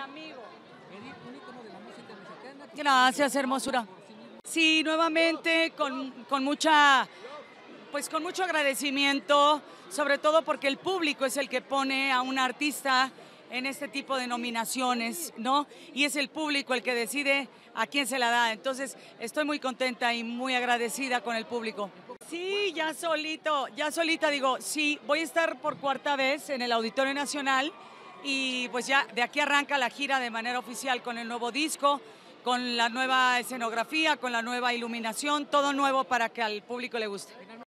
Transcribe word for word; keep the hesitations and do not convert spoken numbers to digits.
amigo. Edith, un ícono de la música mexicana. Gracias, hermosura. Sí, nuevamente con, con mucha, pues con mucho agradecimiento, sobre todo porque el público es el que pone a un artista en este tipo de nominaciones, ¿no? Y es el público el que decide a quién se la da. Entonces, estoy muy contenta y muy agradecida con el público. Sí, ya solito, ya solita digo, sí, voy a estar por cuarta vez en el Auditorio Nacional y pues ya de aquí arranca la gira de manera oficial con el nuevo disco, con la nueva escenografía, con la nueva iluminación, todo nuevo para que al público le guste.